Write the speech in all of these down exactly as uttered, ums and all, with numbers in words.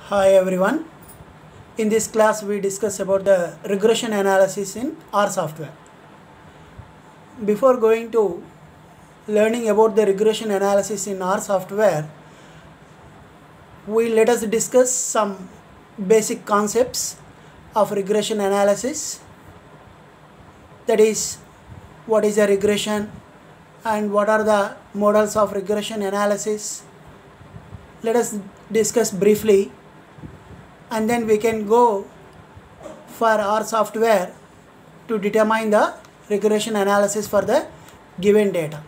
Hi everyone. In this class we discuss about the regression analysis in R software. Before going to learning about the regression analysis in R software, we let us discuss some basic concepts of regression analysis. That is, what is a regression and what are the models of regression analysis. Let us discuss briefly, and then we can go for our software to determine the regression analysis for the given data.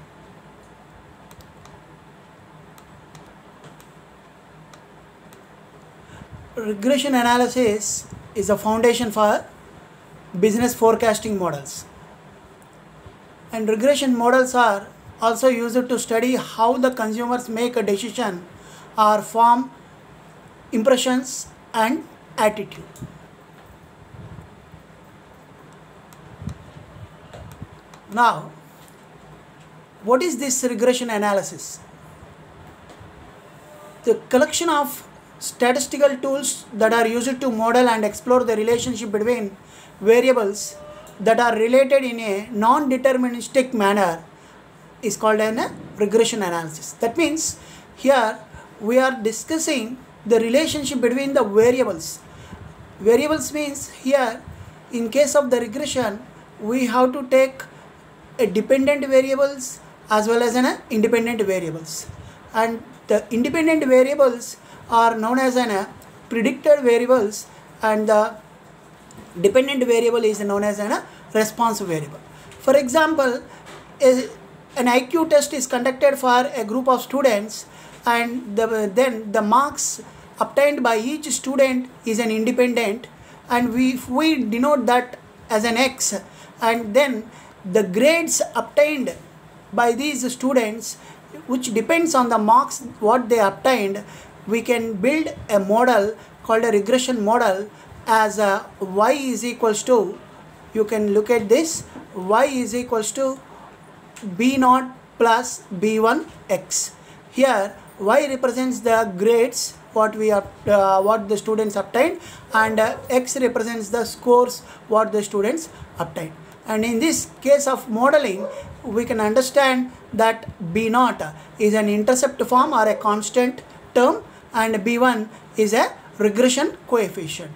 Regression analysis is a foundation for business forecasting models, and regression models are also used to study how the consumers make a decision or form impressions and attitude. Now, what is this regression analysis? The collection of statistical tools that are used to model and explore the relationship between variables that are related in a non-deterministic manner is called a regression analysis. That means here we are discussing the relationship between the variables. Variables means here in case of the regression we have to take a dependent variables as well as an independent variables, and the independent variables are known as an predicted variables and the dependent variable is known as an response variable. For example, a, an I Q test is conducted for a group of students, and the, then the marks obtained by each student is an independent, and we, if we denote that as an X, and then the grades obtained by these students, which depends on the marks what they obtained, we can build a model called a regression model as a y is equals to, you can look at this, y is equals to b naught plus b one x. Here y represents the grades what we have, uh, what the students obtained, and uh, x represents the scores what the students obtained. And in this case of modeling, we can understand that b naught is an intercept form or a constant term, and b one is a regression coefficient.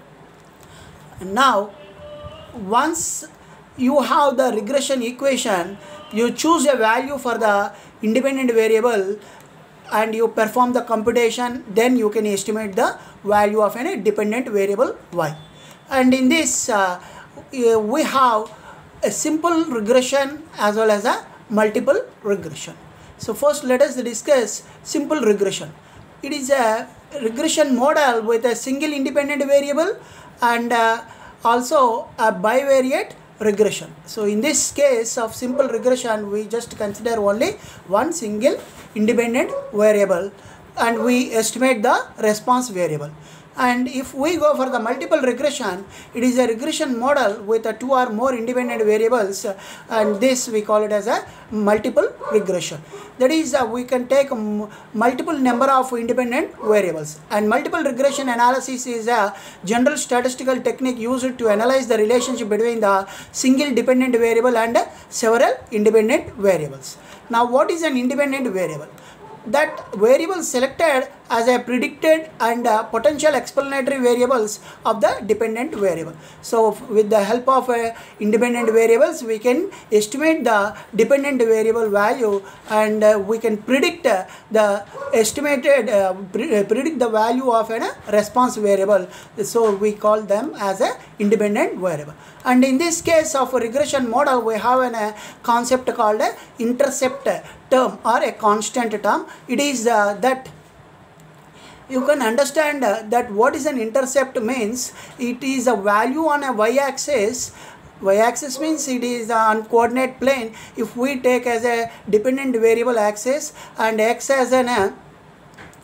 Now, once you have the regression equation, you choose a value for the independent variable and you perform the computation, then you can estimate the value of a dependent variable y. And in this uh, we have a simple regression as well as a multiple regression. So first let us discuss simple regression. It is a regression model with a single independent variable and uh, also a bivariate regression. So in this case of simple regression, we just consider only one single independent variable and we estimate the response variable. And if we go for the multiple regression, it is a regression model with a two or more independent variables, and this we call it as a multiple regression. That is, uh, we can take um, multiple number of independent variables, and multiple regression analysis is a general statistical technique used to analyze the relationship between the single dependent variable and uh, several independent variables. Now, what is an independent variable? That variable selected as a predicted and uh, potential explanatory variables of the dependent variable. So with the help of uh, independent variables, we can estimate the dependent variable value, and uh, we can predict uh, the estimated uh, pre uh, predict the value of a uh, response variable. So we call them as a independent variable. And in this case of a regression model, we have a uh, concept called a intercept term or a constant term. It is uh, that you can understand uh, that what is an intercept means. It is a value on a y-axis. Y-axis means it is on coordinate plane. If we take as a dependent variable axis and x as an uh,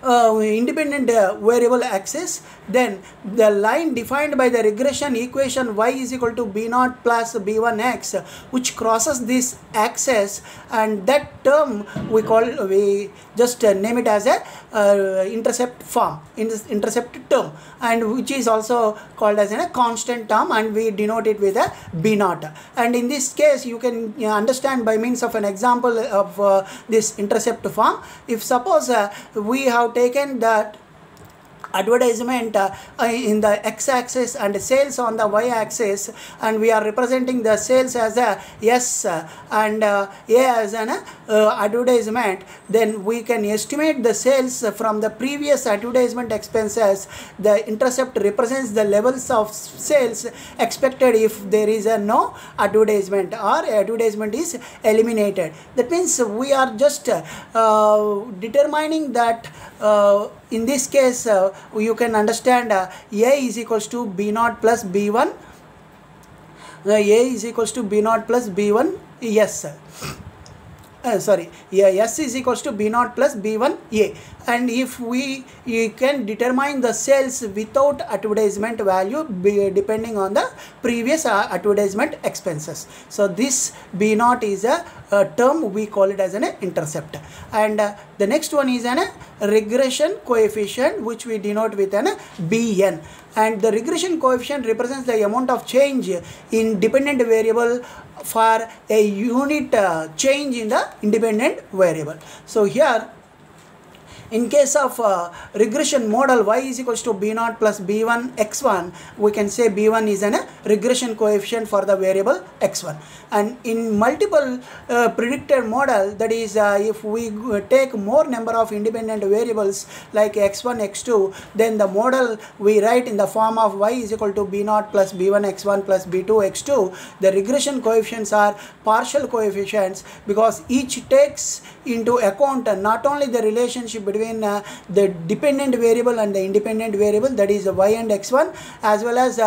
uh, independent uh, variable axis, then the line defined by the regression equation y is equal to b naught plus b one x, which crosses this axis, and that term we call, we just uh, name it as a uh, intercept form, in this intercept term, and which is also called as a constant term, and we denote it with a b naught. And in this case you can uh, understand by means of an example of uh, this intercept form. If suppose uh, we have taken that advertisement uh, in the x-axis and sales on the y-axis, and we are representing the sales as a S uh, and uh, A as an uh, advertisement, then we can estimate the sales from the previous advertisement expenses. The intercept represents the levels of sales expected if there is a no advertisement or advertisement is eliminated. That means we are just uh, determining that uh, in this case uh, you can understand uh, A is equals to B naught plus B one. Uh, A is equals to B naught plus B one. Yes. Uh, sorry, yeah, S is equals to B naught plus B one A. And if we you can determine the sales without advertisement value be, depending on the previous uh, advertisement expenses. So this B naught is a, a term, we call it as an intercept. And uh, the next one is an a regression coefficient, which we denote with an B N. And the regression coefficient represents the amount of change in dependent variable for a unit uh, change in the independent variable. So here, in case of uh, regression model y is equals to b naught plus b one x one, we can say b one is a regression coefficient for the variable x one. And in multiple uh, predicted model, that is uh, if we take more number of independent variables like x one, x two, then the model we write in the form of y is equal to b naught plus b one x one plus b two x two. The regression coefficients are partial coefficients because each takes into account uh, not only the relationship between Uh, the dependent variable and the independent variable, that is uh, y and x one, as well as uh,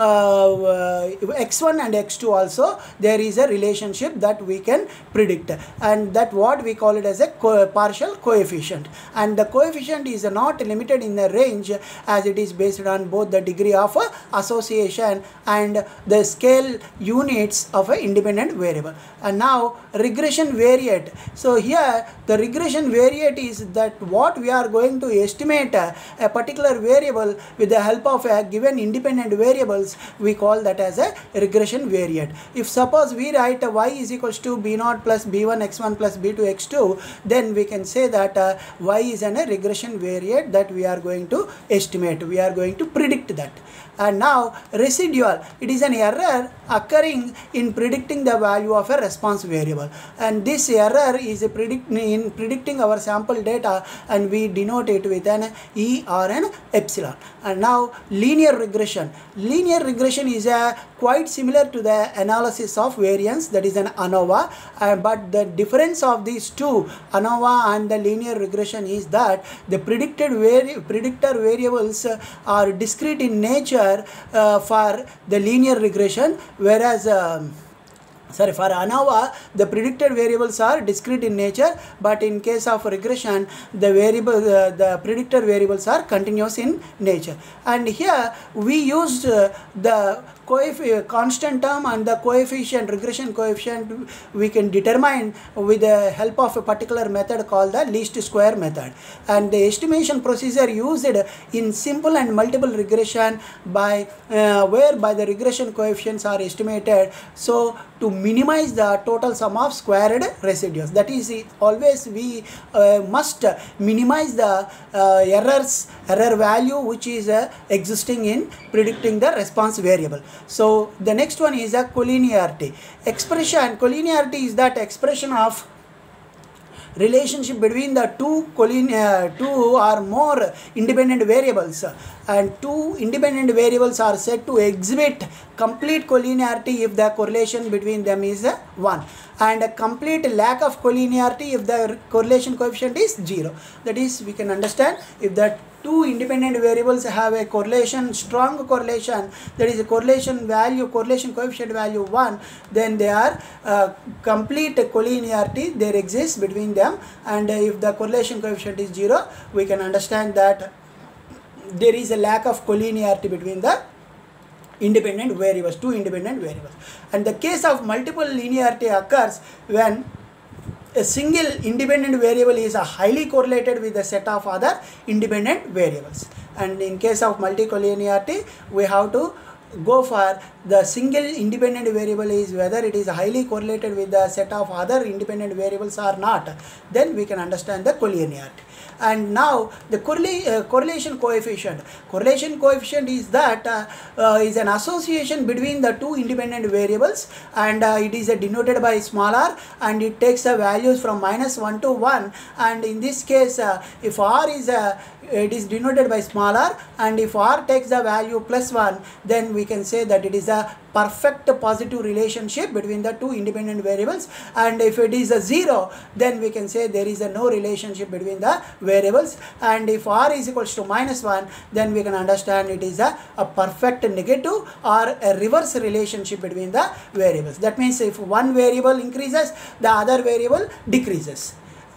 uh, uh, x one and x two also. There is a relationship that we can predict, and that what we call it as a co partial coefficient. And the coefficient is uh, not limited in the range, as it is based on both the degree of uh, association and the scale units of an independent variable. And now regression variate. So here the regression variate is that what we are going to estimate uh, a particular variable with the help of a given independent variables, we call that as a regression variate. If suppose we write uh, y is equals to b naught plus b one x one plus b two x two, then we can say that uh, y is an, a regression variate that we are going to estimate, we are going to predict that. And now residual, it is an error occurring in predicting the value of a response variable, and this error is a predict in predicting our sample data, and we denote it with an E or an epsilon. And now linear regression. Linear regression is a quite similar to the analysis of variance, that is an ANOVA, uh, but the difference of these two, ANOVA and the linear regression, is that the predicted vari predictor variables uh, are discrete in nature uh, for the linear regression, whereas um, sorry, for ANOVA the predicted variables are discrete in nature, but in case of regression the variable uh, the predictor variables are continuous in nature. And here we used uh, the constant term and the coefficient, regression coefficient, we can determine with the help of a particular method called the least square method. And the estimation procedure used in simple and multiple regression by uh, whereby the regression coefficients are estimated so to minimize the total sum of squared residues. That is, always we uh, must minimize the uh, errors error value which is uh, existing in predicting the response variable. So the next one is a collinearity expression. Collinearity is that expression of relationship between the two collinear two or more independent variables, and two independent variables are said to exhibit complete collinearity if the correlation between them is one, and a complete lack of collinearity if the correlation coefficient is zero. That is, we can understand if the two independent variables have a correlation, strong correlation, that is a correlation value, correlation coefficient value one, then they are uh, complete collinearity there exists between them, and uh, if the correlation coefficient is zero, we can understand that there is a lack of collinearity between the independent variables, two independent variables. And the case of multiple linearity occurs when a single independent variable is highly correlated with a set of other independent variables. And in case of multicollinearity, we have to go for the single independent variable is whether it is highly correlated with the set of other independent variables or not. Then we can understand the collinearity. And now the correla uh, correlation coefficient. Correlation coefficient is that uh, uh, is an association between the two independent variables, and uh, it is uh, denoted by small r, and it takes the uh, values from minus one to one. And in this case, uh, if r is uh, it is denoted by small r, and if r takes the value plus one, then we can say that it is a perfect positive relationship between the two independent variables. And if it is a zero, then we can say there is a no relationship between the variables. And if r is equals to minus one, then we can understand it is a, a perfect negative or a reverse relationship between the variables. That means if one variable increases, the other variable decreases.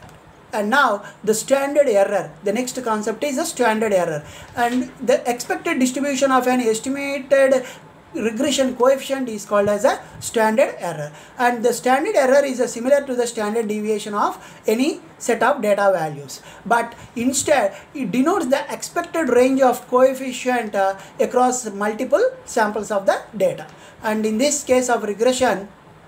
And now the standard error, the next concept is a standard error, and the expected distribution of an estimated regression coefficient is called as a standard error. And the standard error is a similar to the standard deviation of any set of data values, but instead it denotes the expected range of coefficient uh, across multiple samples of the data. And in this case of regression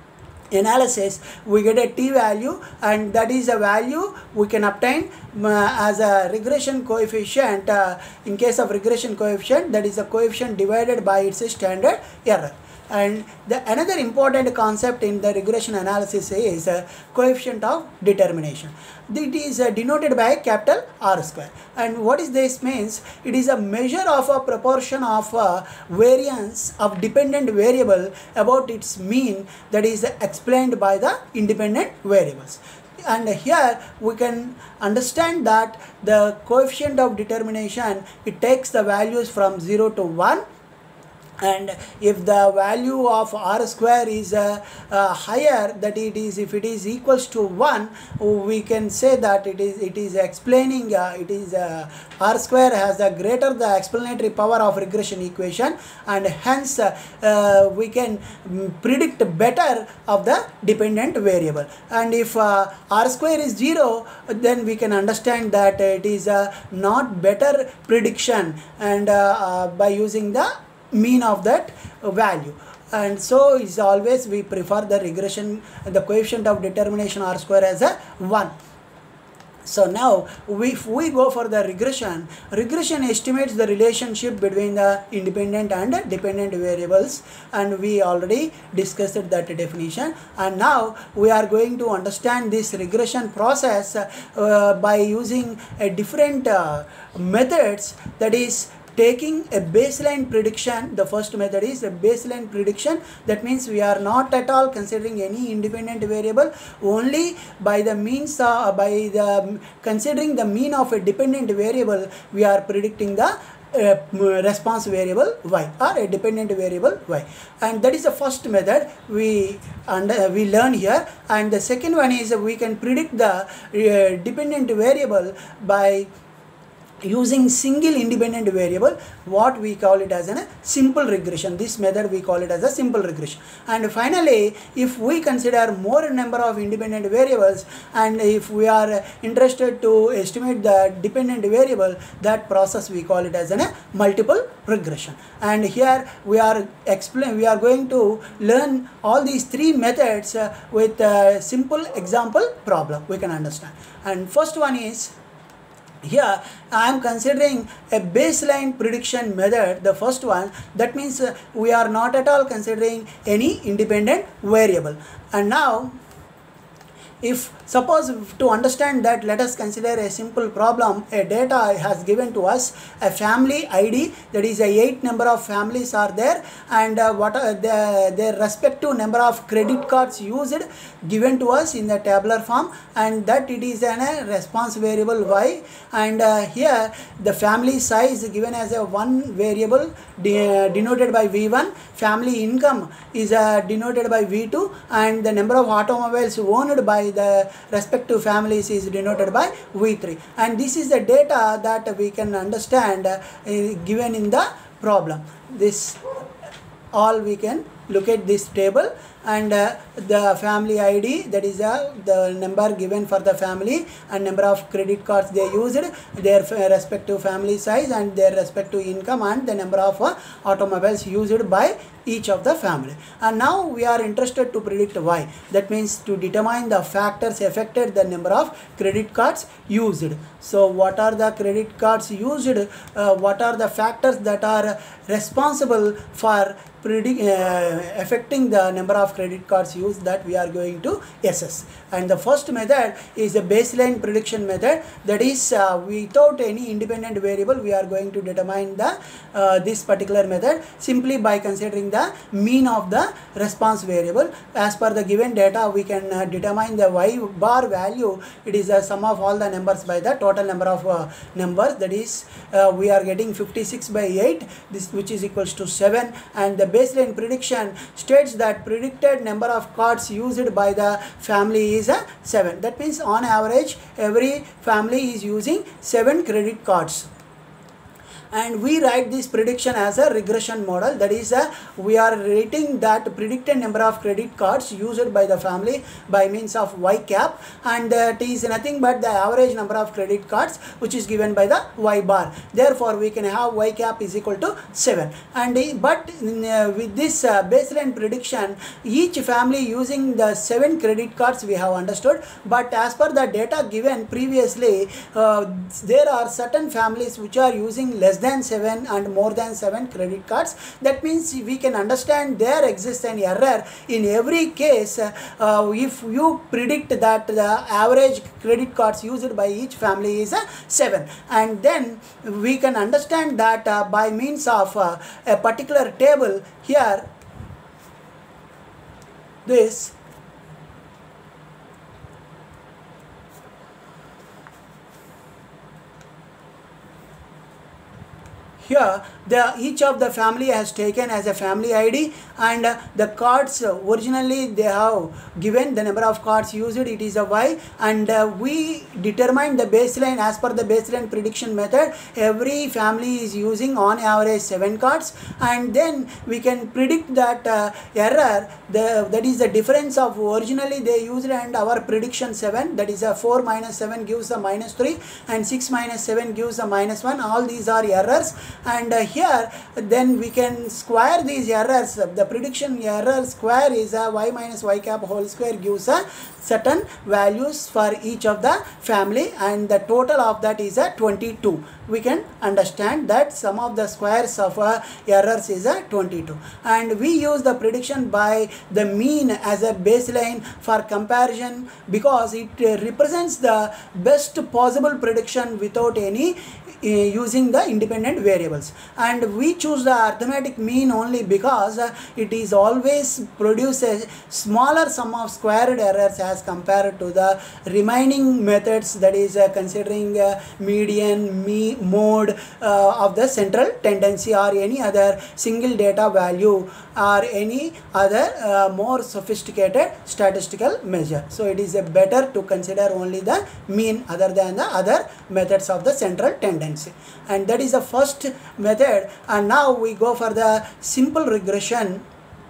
analysis, we get a t-value, and that is a value we can obtain uh, as a regression coefficient. Uh, in case of regression coefficient, that is a coefficient divided by its standard error. And the another important concept in the regression analysis is uh, coefficient of determination. It is uh, denoted by capital R square. And what is this means? It is a measure of a proportion of uh, variance of dependent variable about its mean that is uh, explained by the independent variables. And here we can understand that the coefficient of determination, it takes the values from zero to one. And if the value of r square is uh, uh, higher, that it is if it is equals to one, we can say that it is it is explaining uh, it is uh, r square has a greater the explanatory power of regression equation, and hence uh, uh, we can predict better of the dependent variable. And if uh, r square is zero, then we can understand that it is uh, not better prediction, and uh, uh, by using the mean of that value. And so is always we prefer the regression, the coefficient of determination r square as a one. So now we, if we go for the regression, regression estimates the relationship between the independent and dependent variables, and we already discussed that definition. And now we are going to understand this regression process uh, by using a different uh, methods, that is taking a baseline prediction. The first method is a baseline prediction. That means we are not at all considering any independent variable, only by the means of, by the considering the mean of a dependent variable, we are predicting the Uh, response variable y or a dependent variable y. And that is the first method we under we learn here. And the second one is we can predict the uh, dependent variable by using single independent variable, what we call it as a simple regression. This method we call it as a simple regression. And finally, if we consider more number of independent variables, and if we are interested to estimate the dependent variable, that process we call it as a multiple regression. And here we are explain we are going to learn all these three methods uh, with a simple example problem we can understand. And first one is, here I am considering a baseline prediction method, the first one. That means uh, we are not at all considering any independent variable. And now if suppose to understand that, let us consider a simple problem. A data has given to us a family I D, that is a eight number of families are there, and uh, what are the, their respective number of credit cards used given to us in the tabular form, and that it is an a response variable y, and uh, here the family size given as a one variable de uh, denoted by v one, family income is uh, denoted by v two, and the number of automobiles owned by the respective families is denoted by v three, and this is the data that we can understand uh, given in the problem. This all we can look at this table, and uh, the family I D, that is uh, the number given for the family, and number of credit cards they used, their respective family size and their respective income, and the number of uh, automobiles used by each of the family. And now we are interested to predict y, that means to determine the factors affected the number of credit cards used. So what are the credit cards used, uh, what are the factors that are responsible for predict uh, affecting the number of credit cards used, that we are going to assess. And the first method is the baseline prediction method, that is uh, without any independent variable we are going to determine the uh, this particular method simply by considering the mean of the response variable. As per the given data, we can uh, determine the y bar value. It is the sum of all the numbers by the total number of uh, numbers, that is uh, we are getting fifty-six by eight, this which is equals to seven, and the baseline prediction states that predicted number of cards used by the family is a seven. That means on average every family is using seven credit cards. And we write this prediction as a regression model, that is a, we are rating that predicted number of credit cards used by the family by means of y cap, and that is nothing but the average number of credit cards which is given by the y bar. Therefore we can have y cap is equal to seven, and but uh, with this uh, baseline prediction, each family using the seven credit cards we have understood, but as per the data given previously, uh, there are certain families which are using less than seven and more than seven credit cards. That means we can understand there exists an error in every case uh, if you predict that the average credit cards used by each family is uh, seven, and then we can understand that uh, by means of uh, a particular table here, this here the each of the family has taken as a family I D, and uh, the cards uh, originally they have given the number of cards used, it is a y, and uh, we determine the baseline as per the baseline prediction method. Every family is using on average seven cards, and then we can predict that uh, error, the that is the difference of originally they used and our prediction seven, that is a four minus seven gives a minus three, and six minus seven gives a minus one. All these are errors, and uh, here then we can square these errors. The prediction error square is a y minus y cap whole square gives a certain values for each of the family, and the total of that is a twenty-two. We can understand that sum of the squares of uh, errors is a twenty-two, and we use the prediction by the mean as a baseline for comparison because it uh, represents the best possible prediction without any uh, using the independent variables. And we choose the arithmetic mean only because uh, it is always produces smaller sum of squared errors as compared to the remaining methods, that is uh, considering uh, median, me, mode uh, of the central tendency or any other single data value or any other uh, more sophisticated statistical measure. So it is a better to consider only the mean other than the other methods of the central tendency, and that is the first method. And now we go for the simple regression.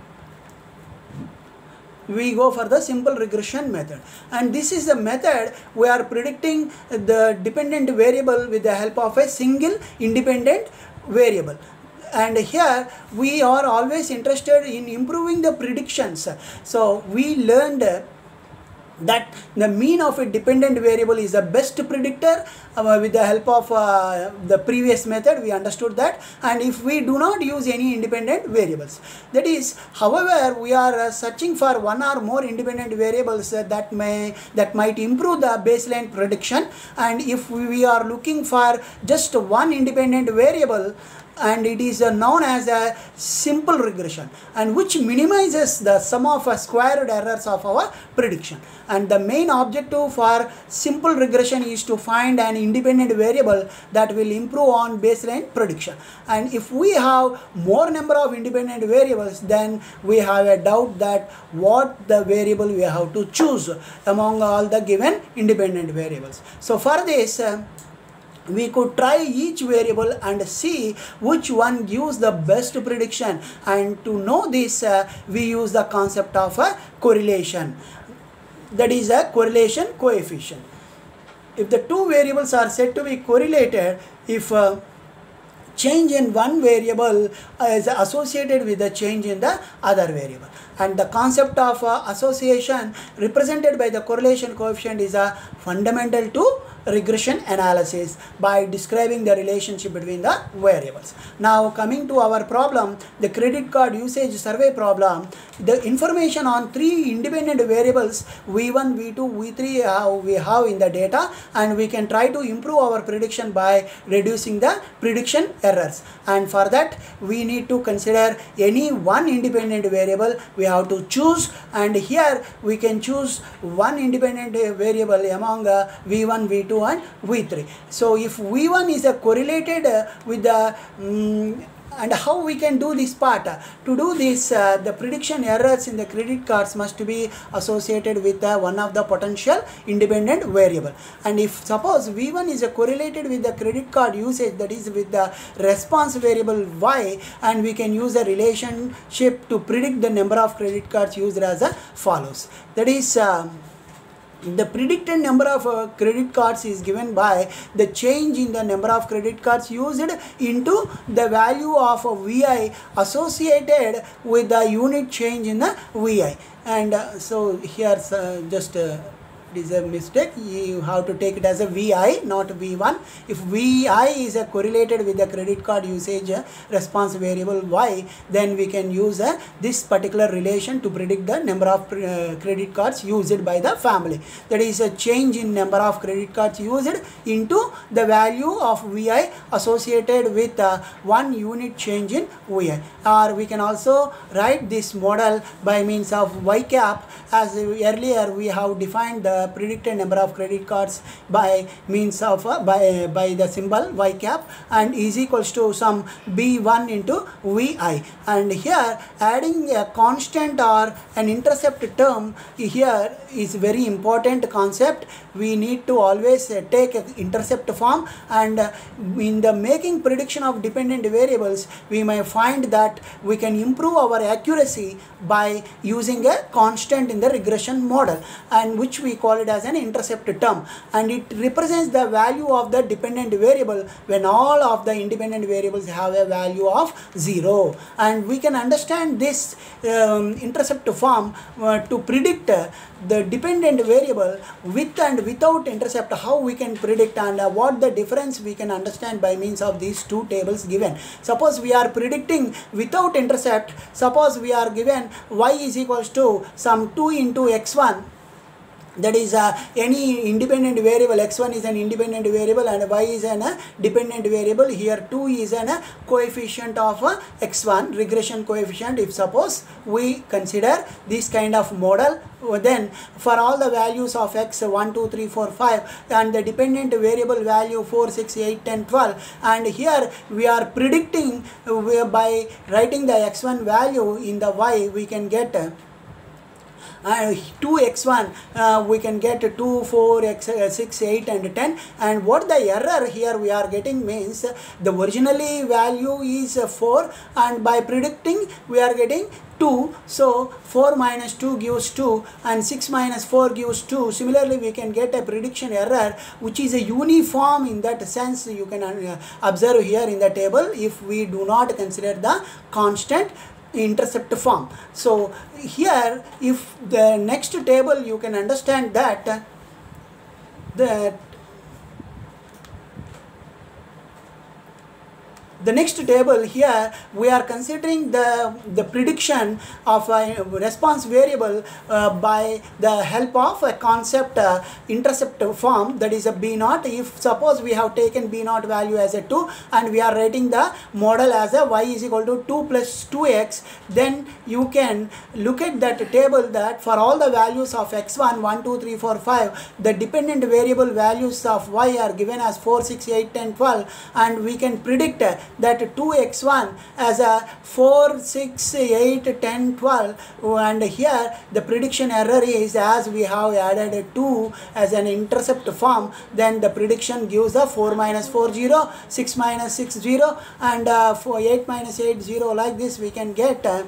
We go for the simple regression method, and this is the method we are predicting the dependent variable with the help of a single independent variable. And here we are always interested in improving the predictions. So we learned that the mean of a dependent variable is the best predictor. Uh, with the help of uh, the previous method we understood that, and if we do not use any independent variables, that is, however, we are uh, searching for one or more independent variables uh, that may that might improve the baseline prediction, and if we are looking for just one independent variable, and it is uh, known as a simple regression, and which minimizes the sum of uh, squared errors of our prediction. And the main objective for simple regression is to find an independent variable that will improve on baseline prediction. And if we have more number of independent variables, then we have a doubt that what the variable we have to choose among all the given independent variables. So for this, uh, we could try each variable and see which one gives the best prediction, and to know this uh, we use the concept of a correlation, that is a correlation coefficient. If the two variables are said to be correlated, if uh, change in one variable is associated with the change in the other variable, and the concept of uh, association represented by the correlation coefficient is a fundamental to regression analysis by describing the relationship between the variables. Now coming to our problem, the credit card usage survey problem, the information on three independent variables V one, V two, V three uh, we have in the data, and we can try to improve our prediction by reducing the prediction errors, and for that we need to consider any one independent variable we have to choose, and here we can choose one independent variable among uh, V one, V two and V three. So if V one is uh, correlated uh, with the um, and how we can do this part? To do this, uh, the prediction errors in the credit cards must be associated with uh, one of the potential independent variable. And if suppose V one is uh, correlated with the credit card usage, that is with the response variable Y, and we can use a relationship to predict the number of credit cards used as uh, follows. That is, uh, the predicted number of uh, credit cards is given by the change in the number of credit cards used into the value of uh, V I associated with the unit change in the V I. And uh, so here uh, just uh, it is a mistake. You have to take it as a V I, not V one. If V I is uh, correlated with the credit card usage uh, response variable Y, then we can use uh, this particular relation to predict the number of uh, credit cards used by the family. That is a change in number of credit cards used into the value of V I associated with uh, one unit change in V I. Or we can also write this model by means of Y cap, as earlier we have defined the predicted number of credit cards by means of uh, by uh, by the symbol Y cap, and is equals to some B one into V I, and here adding a constant or an intercept term here is very important concept. We need to always uh, take an intercept form, and uh, in the making prediction of dependent variables we may find that we can improve our accuracy by using a constant in the regression model, and which we call it as an intercept term, and it represents the value of the dependent variable when all of the independent variables have a value of zero. And we can understand this um, intercept form uh, to predict uh, the dependent variable with and without intercept, how we can predict, and uh, what the difference we can understand by means of these two tables given. Suppose we are predicting without intercept, suppose we are given Y is equals to some two into x one, that is uh, any independent variable. X one is an independent variable and Y is an uh, dependent variable. Here two is an uh, coefficient of uh, x one, regression coefficient. If suppose we consider this kind of model, then for all the values of x one, two, three, four, five, and the dependent variable value four, six, eight, ten, twelve, and here we are predicting uh, by writing the x one value in the Y, we can get uh, Uh, two x one, uh, we can get two, four, x, uh, six, eight and ten, and what the error here we are getting means uh, the originally value is uh, four, and by predicting we are getting two, so four minus two gives two, and six minus four gives two. Similarly, we can get a prediction error which is a uniform in that sense. You can uh, observe here in the table if we do not consider the constant intercept form. So here, if the next table, you can understand that uh, that the next table here, we are considering the the prediction of a response variable uh, by the help of a concept uh, intercept form, that is a b naught. If suppose we have taken b naught value as a two and we are writing the model as a y is equal to two plus two x, then you can look at that table that for all the values of x one, one, two, three, four, five, the dependent variable values of y are given as four, six, eight, ten, twelve, and we can predict uh, that two x one as a four, six, eight, ten, twelve, and here the prediction error is, as we have added a two as an intercept form, then the prediction gives a four minus four, zero, six minus six, zero, and uh, for eight minus eight, zero. Like this we can get uh,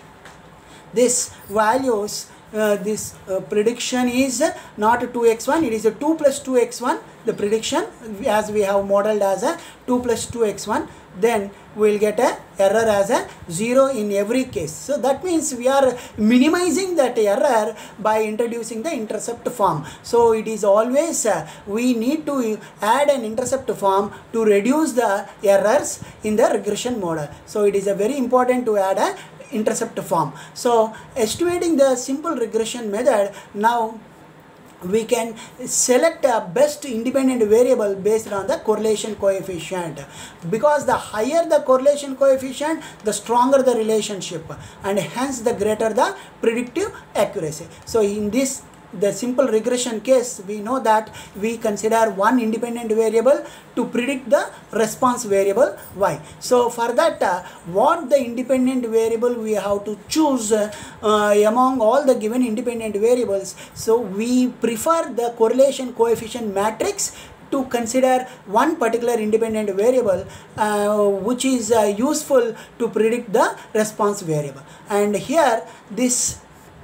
this values. Uh, this uh, prediction is uh, not two x one, it is a two plus two x one, the prediction, as we have modeled as a two plus two x one, then we will get a error as a zero in every case. So that means we are minimizing that error by introducing the intercept form. So it is always uh, we need to add an intercept form to reduce the errors in the regression model. So it is a very important to add a intercept form. So estimating the simple regression method, now we can select a best independent variable based on the correlation coefficient, because the higher the correlation coefficient, the stronger the relationship, and hence the greater the predictive accuracy. So in this the simple regression case, we know that we consider one independent variable to predict the response variable y. So for that, uh, what the independent variable we have to choose uh, uh, among all the given independent variables. So we prefer the correlation coefficient matrix to consider one particular independent variable uh, which is uh, useful to predict the response variable. And here this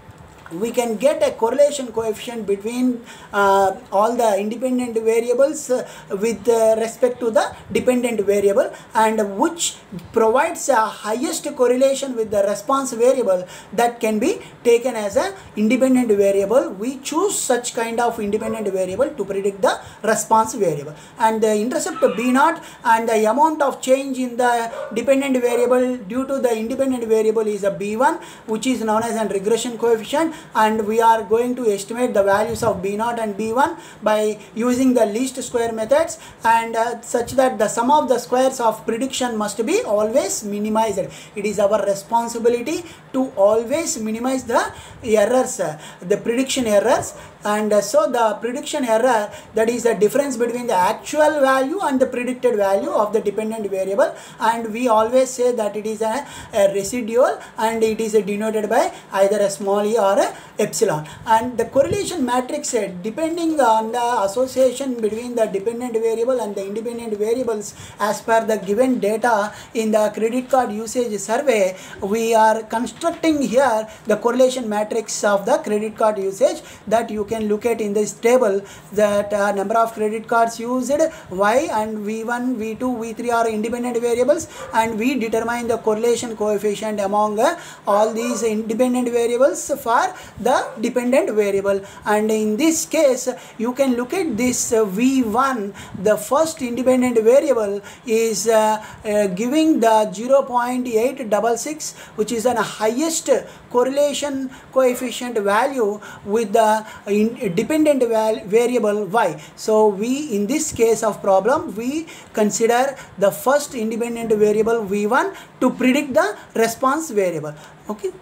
we can get a correlation coefficient between uh, all the independent variables uh, with uh, respect to the dependent variable, and which provides a highest correlation with the response variable that can be taken as a independent variable. We choose such kind of independent variable to predict the response variable, and the intercept b naught and the amount of change in the dependent variable due to the independent variable is a b one, which is known as a regression coefficient, and we are going to estimate the values of b naught and b one by using the least square methods, and uh, such that the sum of the squares of prediction must be always minimized. It is our responsibility to always minimize the errors, uh, the prediction errors. And uh, so the prediction error, that is the difference between the actual value and the predicted value of the dependent variable, and we always say that it is a, a residual, and it is denoted by either a small e or a epsilon. And the correlation matrix, uh, depending on the association between the dependent variable and the independent variables as per the given data in the credit card usage survey, we are constructing here the correlation matrix of the credit card usage, that you can look at in this table, that uh, number of credit cards used, y and v one, v two, v three are independent variables, and we determine the correlation coefficient among uh, all these independent variables for the dependent variable. And in this case, you can look at this uh, v one, the first independent variable is uh, uh, giving the zero point eight six six, which is the highest correlation coefficient value with the in dependent variable y. So we, in this case of problem, we consider the first independent variable v one to predict the response variable. Okay,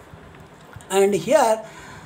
and here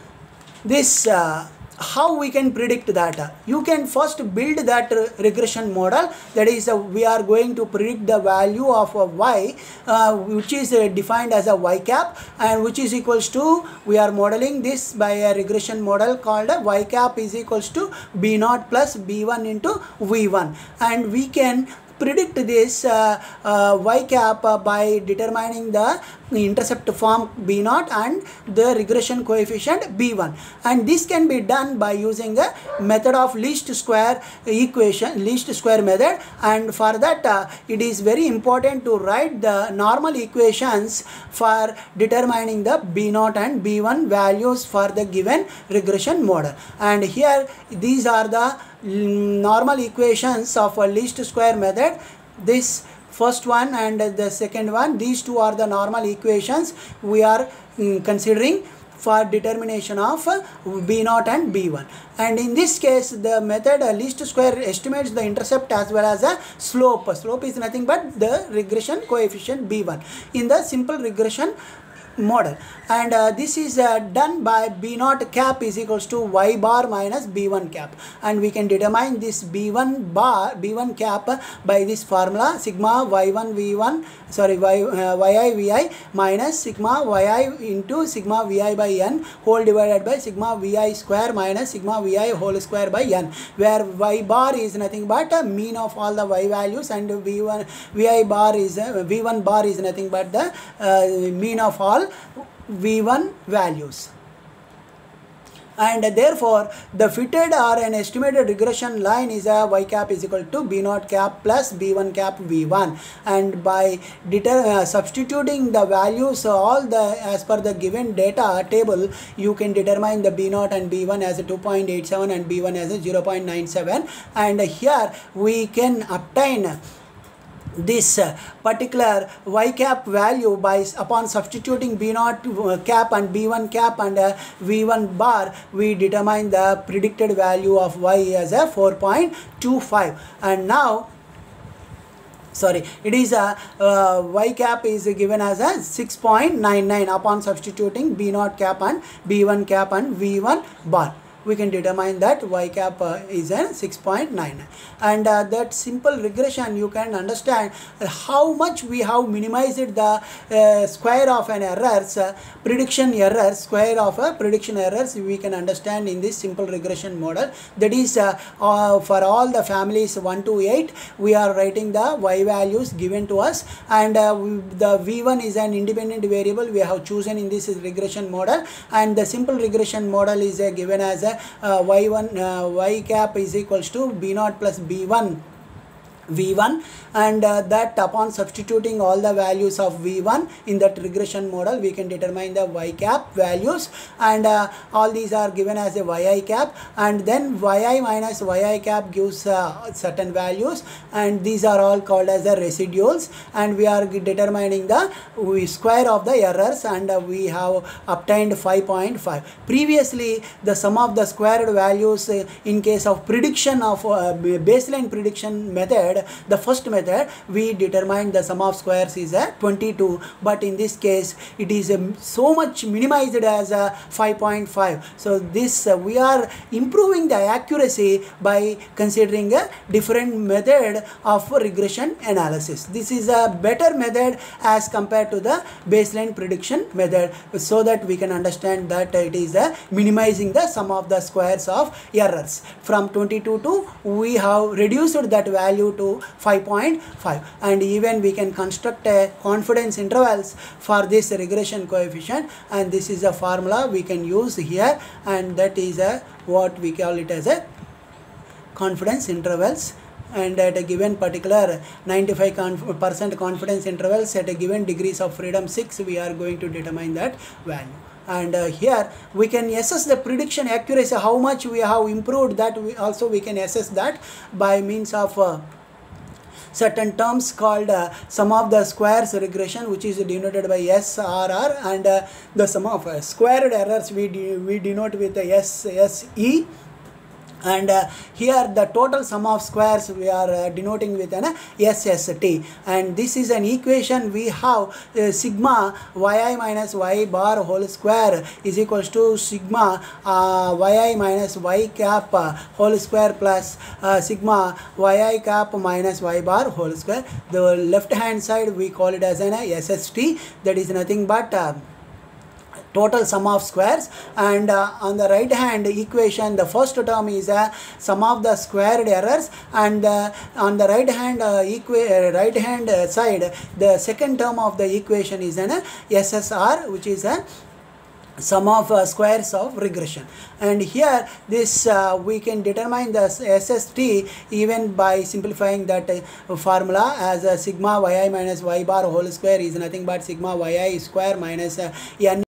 this uh, how we can predict that? You can first build that regression model, that is uh, we are going to predict the value of a y uh, which is uh, defined as a y cap, and which is equals to, we are modeling this by a regression model called a y cap is equals to b naught plus b one into v one, and we can predict this uh, uh, y cap uh, by determining the intercept form b naught and the regression coefficient b one, and this can be done by using a method of least square equation, least square method. And for that uh, it is very important to write the normal equations for determining the b naught and b one values for the given regression model. And here these are the normal equations of a least square method. This first one and the second one, these two are the normal equations we are um, considering for determination of uh, b naught and b one. And in this case the method uh, least square estimates the intercept as well as a slope. Slope is nothing but the regression coefficient b one in the simple regression model. And uh, this is uh, done by b naught cap is equals to y bar minus b one cap, and we can determine this b one bar b one cap by this formula sigma y one v one sorry y uh, yi vi minus sigma yi into sigma vi by n whole divided by sigma vi square minus sigma vi whole square by n, where y bar is nothing but a mean of all the y values and v one vi bar is uh, v one bar is nothing but the uh, mean of all v one values. And therefore the fitted or an estimated regression line is a y cap is equal to b naught cap plus b one cap v one, and by deter uh, substituting the values uh, all the as per the given data table, you can determine the b naught and b one as a two point eight seven and b one as a zero point nine seven, and here we can obtain this uh, particular y cap value by upon substituting b naught cap and b one cap and uh, v one bar. We determine the predicted value of y as a four point two five, and now sorry it is a uh, y cap is given as a six point nine nine upon substituting b naught cap and b one cap and v one bar. We can determine that y cap uh, is a six point nine nine, and uh, that simple regression you can understand how much we have minimized the uh, square of an errors uh, prediction errors square of a prediction errors we can understand in this simple regression model. That is uh, uh, for all the families one to eight we are writing the y values given to us, and uh, we, the v one is an independent variable we have chosen in this regression model, and the simple regression model is uh, given as a Uh, y one uh, y cap is equals to b naught plus b one v one, and uh, that upon substituting all the values of v one in that regression model we can determine the y cap values, and uh, all these are given as a yi cap, and then yi minus yi cap gives uh, certain values, and these are all called as the residuals, and we are determining the we square of the errors, and uh, we have obtained five point five. Previously the sum of the squared values uh, in case of prediction of uh, baseline prediction method, the first method we determined the sum of squares is a twenty-two, but in this case it is um, so much minimized as a five point five. So this uh, we are improving the accuracy by considering a different method of regression analysis. This is a better method as compared to the baseline prediction method, so that we can understand that it is a minimizing the sum of the squares of errors. From twenty-two to we have reduced that value to five point five, and even we can construct a confidence intervals for this regression coefficient, and this is a formula we can use here, and that is a what we call it as a confidence intervals, and at a given particular ninety-five percent confidence intervals at a given degrees of freedom six we are going to determine that value. And uh, here we can assess the prediction accuracy, how much we have improved that we also we can assess that by means of uh, certain terms called uh, sum of the squares regression, which is denoted by S R R, and uh, the sum of uh, squared errors we, de we denote with the S S E, and uh, here the total sum of squares we are uh, denoting with an uh, S S T, and this is an equation we have uh, sigma yi minus y bar whole square is equals to sigma uh, yi minus y cap uh, whole square plus uh, sigma yi cap minus y bar whole square. The left hand side we call it as an uh, S S T, that is nothing but uh, total sum of squares, and uh, on the right hand equation the first term is a uh, sum of the squared errors, and uh, on the right hand uh, equa right hand uh, side the second term of the equation is an uh, S S R, which is a sum of uh, squares of regression. And here this uh, we can determine the S S T even by simplifying that uh, formula as uh, sigma yi minus y bar whole square is nothing but sigma yi square minus uh, n